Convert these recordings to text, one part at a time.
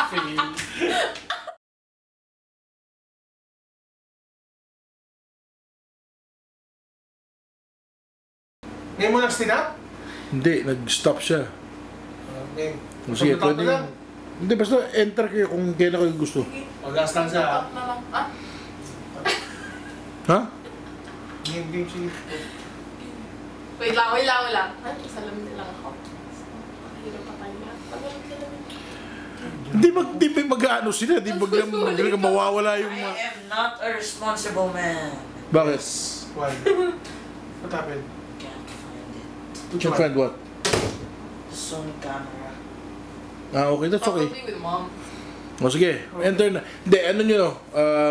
Ngayon mo nag-stinap? Hindi, nag-stop siya. Okay. Sige, pwede yung... Hindi, basta enter kayo kung kailan kayo gusto. Last lang siya. Ha? Game, sige. Wait lang. Ay, salamin na lang ako. Hirap pa tayo na. Hindi mag-ano sila, hindi biglang mawawala yung... I am not a responsible man. Bakit? Why? What happened? Can't find it. Can't find what? The Sony camera. Ah, okay, that's okay. Probably with mom. O sige, enter na. Hindi, ano nyo no?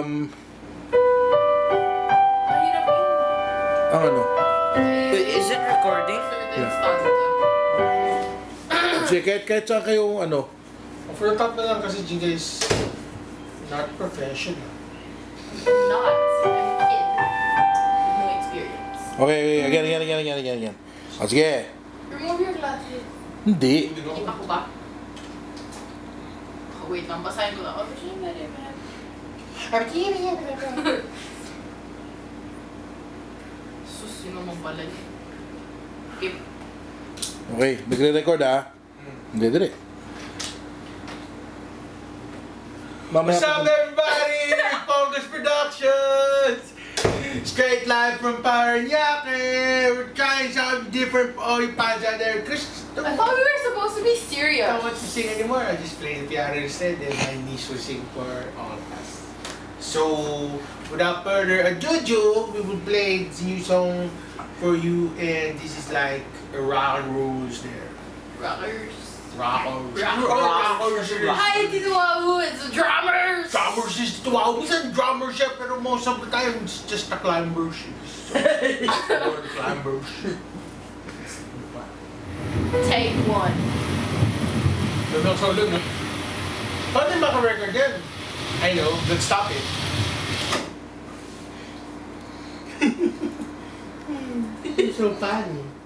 Mahirap yun. Ano? Wait, is it recording? Certain Yeah. stanzas. Sige, kahit saan kayo, ano? For the top na lang kasi Jinga is not professional. Not. I'm a kid. With no experience. Okay, again. O sige. Remove your glasses. Hindi. Kita ko ba? Oh, wait lang, basahin ko lang. Oh, Regine and Eboy. Sus, yun naman pala yun. Skip. Okay, nagre-record Hindi, dire. What's up everybody? Focus Productions! Straight live from Paranaque! We're trying something different for all you fans out there. Chris, I thought we were supposed to be I serious. don't want to sing anymore. I just play the piano instead and my niece will sing for all of us. So, without further ado, we will play the new song for you, and this is like a rock and rolls there. Rockers. Rockers. Hi, Tito Wawu, it's the drummers! Drummers is the wow. Minsan drummers siya, pero most of the time it's just a climber siya. So, or the climbers. Take one. Doon sa ulo, no? Paano yung maka-record yan? I know, let's stop it. It's so funny.